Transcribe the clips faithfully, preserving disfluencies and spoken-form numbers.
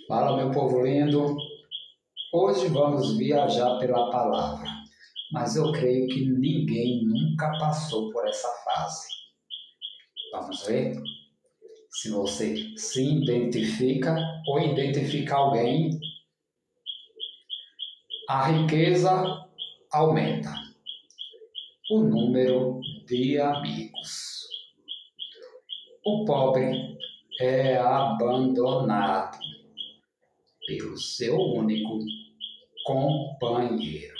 Fala, meu povo lindo. Hoje vamos viajar pela palavra, mas eu creio que ninguém nunca passou por essa fase. Vamos ver se você se identifica ou identifica alguém. A riqueza aumenta o número de amigos. O pobre é abandonado pelo seu único companheiro.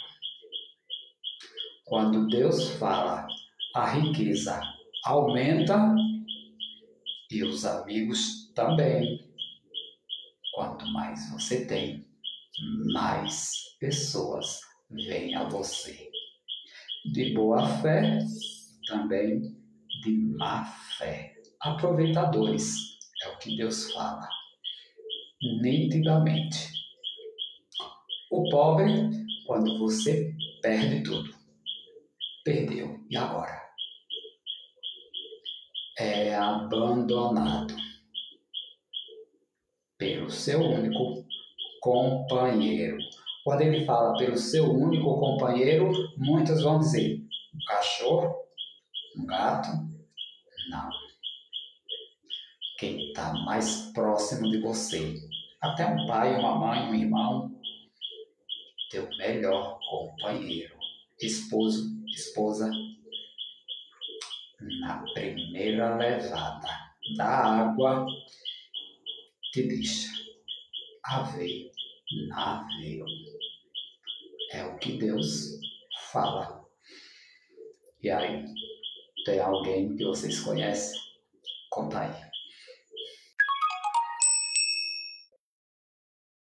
Quando Deus fala, a riqueza aumenta e os amigos também. Quanto mais você tem, mais pessoas vêm a você. De boa fé, também de má fé. Aproveitadores, é o que Deus fala nitidamente. O pobre, quando você perde tudo, perdeu, e agora? É abandonado pelo seu único companheiro. Quando ele fala pelo seu único companheiro, muitos vão dizer, um cachorro, um gato, não. Quem está mais próximo de você, até um pai, uma mãe, um irmão, teu melhor companheiro, esposo, esposa, na primeira levada da água, te deixa haver navio. É o que Deus fala. E aí, tem alguém que vocês conhecem? Conta aí.